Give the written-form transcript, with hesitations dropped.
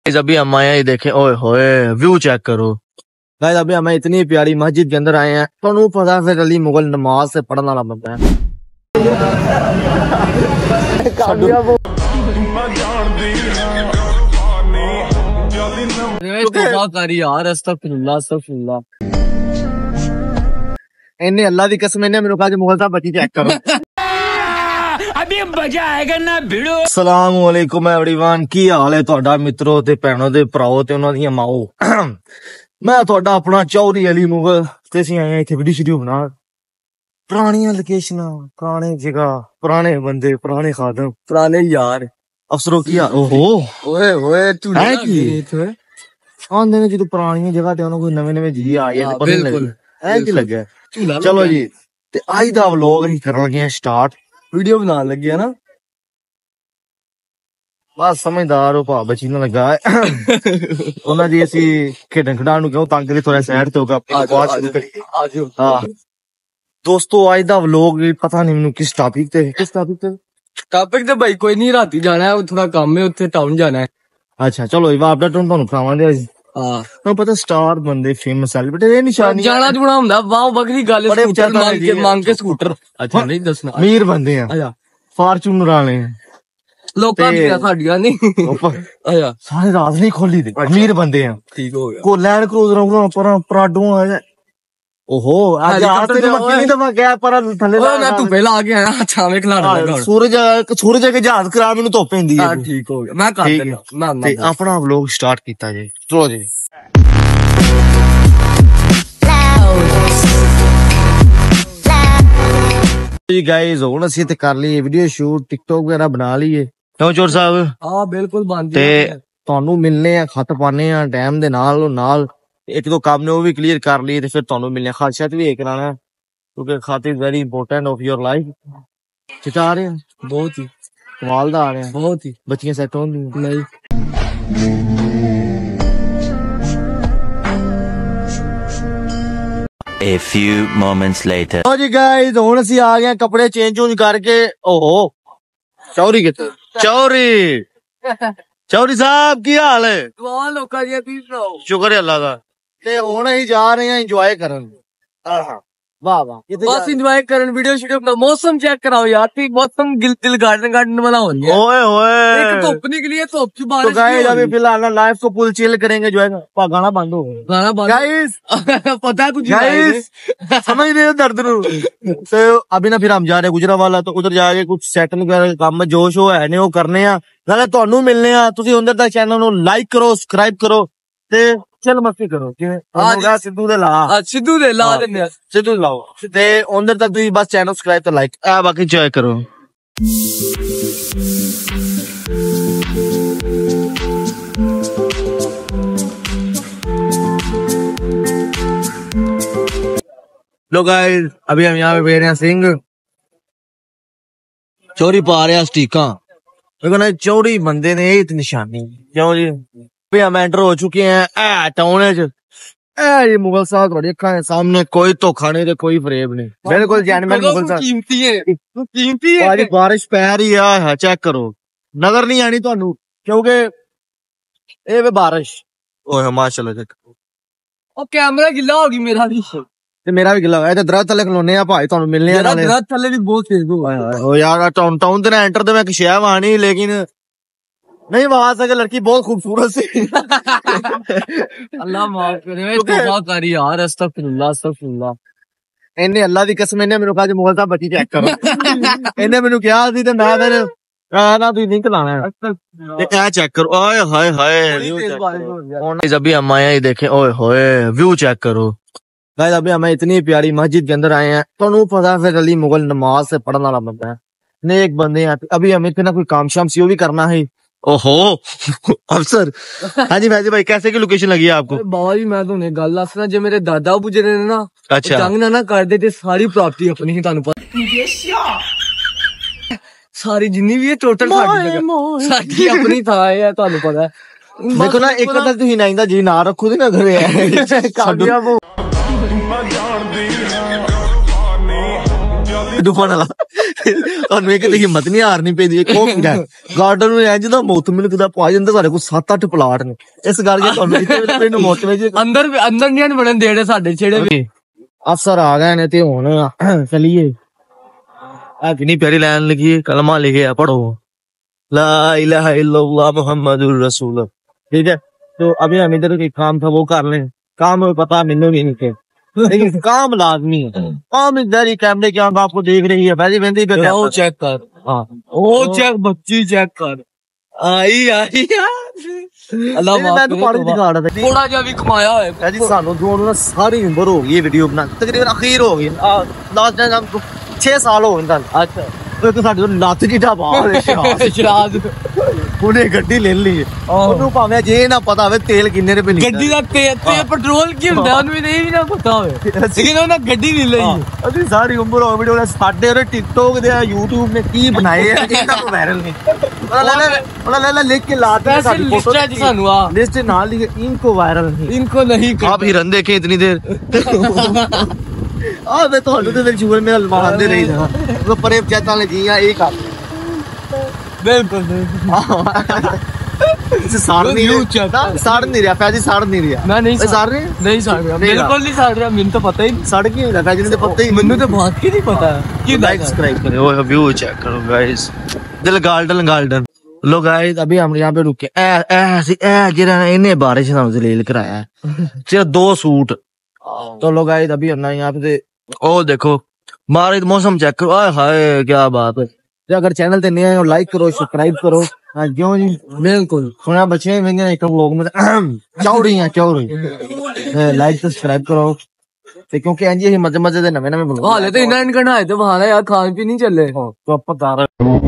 अभी हम आए हैं, देखें ओए होए व्यू चेक करो गाइस। अभी हमें इतनी प्यारी मस्जिद के अंदर आए हैं, तो पता फिर अली मुगल नमाज से पढ़ने वाला बनता है। इन्हें अल्लाह की कसम, इन्हें मेरे कहा मुगल साहब बची चेक करो। अभी मजा आएगा ना भिड़ो। अस्सलाम वालेकुम एवरीवन, की हाल है तुहाडा मित्रों ते भैनों ते भराओ ते उन्हां दियां माओ। मैं तुहाडा अपना चौधरी अली मुगल ते असीं आए हैं इत्थे वीडियो बना। पुरानियां लोकेशनां, पुराने जगह, पुराने बंदे, पुराने खादम, पुराने यार अफसरों की ओहो ओए ओए झूठा आंदे ने जो पुरानियां जगह ते कोई नवे नवे जी आए हैं, बिल्कुल ऐ की लगे। चलो जी, ते अज दा व्लॉग असीं करन लगे स्टार्ट, वीडियो बनाने लगे ना। बस समझदार हो भा बची ना लगा है। उन्हें जी असी खेडन खिडाण क्यों तंग करी, थोड़ा साइड ते होगा। दोस्तों आज दा व्लॉग पता नहीं मैनू किस टॉपिक ते भाई कोई नहीं, राती जाना है, थोड़ा काम है उत्थे टाउन जाना है। अच्छा चलो वापडा टाउन तुहानू खवावांगे। हां पता स्टार बंदे फेमस सेलिब्रिटी ये निशानी जाना जुना हुंदा, वाह बकरी गल मांग के स्कूटर। अच्छा नहीं दसना, अमीर बंदे हैं, फॉर्च्यूनर वाले हैं, लोकां दी साडियां नहीं। अच्छा सारे राज नहीं खोली दे, अमीर बंदे हैं। ठीक हो गया। को लैंड क्रूजर पर प्राडो है। ओहो आज तेरे मक्की नहीं दबा गया पर थल्ले ना तू पहला आ गया ना, छावे खिलाना लगा। सूरज के जहाज करा मैनू धुप पैंदी है। ठीक हो गया, मैं कर देना ते अपना व्लॉग स्टार्ट कीता जी। चलो जी गाइस, हुण असीं ते कर ली वीडियो शूट, टिकटॉक वगैरह बना लीए। क्यों चोर साहब? हां बिल्कुल बन ते तुहानू मिलने आ, खत पाने आ टाइम दे नाल एक दो काम ने वो भी क्लियर कर लिए, फिर तुहानू मिलने खासियत भी कराना है क्योंकि खत is very important of your life. चिटा आ रहे हैं बहुत ही कमाल दा आ रहे हैं, बहुत ही बच्चियां सेट होंदी नहीं। A few moments later. लो जी गाइस, हुण असीं आ गए कपड़े चेंज करके। ओहो चौरी किथे? चौरी साहब की हाल है? दुआ लोकां दी दी सुनाओ। शुक्र है अल्लाह दा। ते हुण असीं जा रहे हैं एंजॉय करन। वाह वाह, बस एंजॉय करन, वीडियो शूट। मौसम चेक कराओ यार, मौसम दिल गार्डन वाला हो गया। ओए ओए एक धूप निकली है, धूप की बारिश। तो गाइस अभी फिलहाल लाइफ को फुल चिल करेंगे, जो है गाना बंद हो गया। गाना बंद गाइस पता है तुझे गाइस, समझ रहे हो दर्द नु। तो अभी ना फिर हम जा रहे हैं गुजरावाला, तो उधर जाके कुछ सेटल वगैरह काम जो शो है ने वो करने आ, नाले तुहानू मिलने आ। तुसीं उधर तक चैनल नु लाइक करो, सब्सक्राइब करो ते चल मस्ती करो। सिद्धू दे ला देने, सिद्धू लाओ ते उधर तक तुसीं बस चैनल सब्सक्राइब ते लाइक बाकी एंजॉय करो। लो गाइस, अभी हम यहाँ पे बेच रहे हैं सिंह, चोरी पा रहे हैं स्टीका। देखो चौड़ी बंदे ने यही निशानी। क्यों जी, अभी हम एंटर हो चुके हैं टाउन ये मुगल साहब थोड़ी अखा है सामने, कोई धोखा नहीं, कोई फरेब नहीं, बिल्कुल जेन्युइन मुगल साहब। कीमती है। आज बारिश पै रही है, चेक करो, नजर नहीं आनी तुहानू क्योंकि ये बारिश। ओए माशाल्लाह, ओ कैमरा गिला होगी मेरा भी, ते मेरा भी गिला है। दरख्त थल्ले खलोने आ भाई, तुहानू मिलने आ। दरख्त थल्ले भी बहुत तेज हो यार, टाउन ते एंटर ते मैं एक शय वानी, लेकिन नहीं वहां से लड़की बहुत खूबसूरत सी। अल्लाह माफ करे, तौबा कर यार, अस्तगफिरुल्लाह। इन्हें अल्लाह की कसम, इन्हें मेनू कहा मुगल साहब बची चेक करो। इन्हें मेनू कहा सी ते मैं फिर ना तुसीं लिंक लाना है ते क्या चेक करो। ओए हाय हाय, अभी हम आए हैं, देखें ओए होए व्यू चेक करो गाइस। अभी हमें इतनी प्यारी मस्जिद के अंदर आए हैं, तो पता फिर अली मुगल नमाज से पढ़ने वाला बनता है, नेक बंदे हैं। अभी हमें इतना कोई काम शाम सी भी करना है। ओहो अफसर, हाँ जी भाई कैसे की लोकेशन लगी है आपको? बाबा जी मैं तुमने गल दसना, जो मेरे दादा गुजरे ने ना, अच्छा जंग ना कर दे सारी प्रॉपर्टी अपनी ही, तुहानू पता सारी जिन्नी भी है टोटल साडी अपनी था है, तुहानू पता है। देखो ना, एक तक तुसीं नाइन दा जी ना रखो ना घरे ਡੁੱਬਣ ਵਾਲਾ ਤੁਹਾਨੂੰ ਇੱਕ ਤੇ ਹਿੰਮਤ ਨਹੀਂ ਹਾਰਨੀ ਪੈਂਦੀ ਇੱਕ ਉਹ ਪੀੜਾ ਗਾਰਡਨ ਨੂੰ ਇੰਜ ਦਾ ਮੁੱਤ ਮਿਲਕ ਦਾ ਪਾ ਜਾਂਦਾ ਸਾਡੇ ਕੋਲ 7-8 ਪਲਾਟ ਨੇ ਇਸ ਕਰਕੇ ਤੁਹਾਨੂੰ ਇੱਥੇ ਨੂੰ ਮੁੱਤ ਵਿੱਚ ਅੰਦਰ ਨਹੀਂ ਬਣਨ ਦੇੜੇ ਸਾਡੇ ਛੇੜੇ ਵੀ ਅਫਸਰ ਆ ਗਏ ਨੇ ਤੇ ਹੁਣ ਚਲੀਏ ਆ ਕਿੰਨੀ ਪਿਆਰੀ ਲਾਈਨ ਲਿਖੀ ਹੈ ਕਲਮਾ ਲਿਖਿਆ ਪੜੋ ला इलाहा इल्लल्लाह मुहम्मदुर रसूल ठीक है तो अभी हम इधर एक काम था वो कर लें काम में पता मैंने भी नहीं थे लेकिन काम लाजमी है काम इधर ही कैमरे की आंख आपको देख रही है पहले बंदी पे वो चेक कर हाँ वो चेक बच्ची चेक कर आई अल्लाह मैं तो पढ़ दिखा रहा था थोड़ा जा भी कमाया है जी सानू दोनों ना सारी उम्र हो गई वीडियो बना तकरीबन अखीर हो गई लास्ट टाइम 6 साल हो गए अच्छा तो साडी ਲੱਤ ਜੀ ਢਾਬਾ ਸ਼ਰਾਦ ਉਹਨੇ ਗੱਡੀ ਲੈ ਲਈ ਉਹਨੂੰ ਭਾਵੇਂ ਜੇ ਨਾ ਪਤਾ ਹੋਵੇ ਤੇਲ ਕਿੰਨੇ ਰੁਪਏ ਲੀਟਰ ਗੱਡੀ ਦਾ ਤੇਲ ਪੈਟਰੋਲ ਕੀ ਹੁੰਦਾ ਉਹਨੂੰ ਵੀ ਨਹੀਂ ਨਾ ਪਤਾ ਹੋਵੇ ਲੇਕਿਨ ਉਹਨਾਂ ਗੱਡੀ ਨਹੀਂ ਲਈ ਅਸੀਂ ਸਾਰੀ ਉਮਰ ਹੋ ਵੀਡੀਓ ਸਾਡੇ ਉਹਦੇ ਟਿਕਟੋਕ ਦੇ YouTube ਨੇ ਕੀ ਬਣਾਏ ਆ ਇਹਨਾਂ ਨੂੰ ਵਾਇਰਲ ਨਹੀਂ ਉਹਲਾ ਲਿਖ ਕੇ ਲਾਤਾ ਸਾਡੀ ਫੋਟੋ ਲਿਸਟ ਸਾਨੂੰ ਆ ਲਿਸਟ ਨਾਲ ਲਿਖੇ ਇनको वायरल नहीं इनको नहीं आप हिरन देखे इतनी देर ਆ ਵੇ ਤੁਹਾਨੂੰ ਤੇ ਸ਼ੂਗਰ ਮੇਰਾ ਲਮਾਨ ਦੇ ਰਹੀ ਜਗਾ ਉਹ ਪਰੇ ਚੈਤਾਂ ਨੇ ਜੀਆਂ ਇਹ ਕਰ ਬਿਲਕੁਲ ਇਸ ਸਾੜ ਨਹੀਂ ਰਿਹਾ ਪੈਜੀ ਸਾੜ ਨਹੀਂ ਰਿਹਾ ਮੈਂ ਨਹੀਂ ਸਾੜ ਰਿਹਾ ਨਹੀਂ ਸਾੜ ਰਿਹਾ ਬਿਲਕੁਲ ਨਹੀਂ ਸਾੜ ਰਿਹਾ ਮੈਨੂੰ ਤਾਂ ਪਤਾ ਹੀ ਨਹੀਂ ਸੜ ਕੀ ਹੁੰਦਾ ਪੈਜੀ ਨੂੰ ਤਾਂ ਪਤਾ ਹੀ ਮੈਨੂੰ ਤਾਂ ਬਾਤ ਕੀ ਨਹੀਂ ਪਤਾ कि लाइक सब्सक्राइब करें और व्यू चेक करो गाइस दिल गार्डन लो गाइस अभी हम यहाँ पे रुके ऐ जरा इन्हें बारिश ना जलील कराया सिर्फ 2 सूट तो लो गाइस अभी हम यहाँ पे ओ देखो मारे मौसम चेक करो आए हाय क्या बात है अगर चैनल ते नए आए लाइक करो सब्सक्राइब करो हाँ क्यों जी बिल्कुल सुना बच्चे एक लोग में चौड़ी लाइक सब्सक्राइब करो ते क्योंकि इंज ही मजे मजे दे नवे नवे हाले तो इन्ना इनका ना है तो वहां यार खान पीन नहीं चले तो पता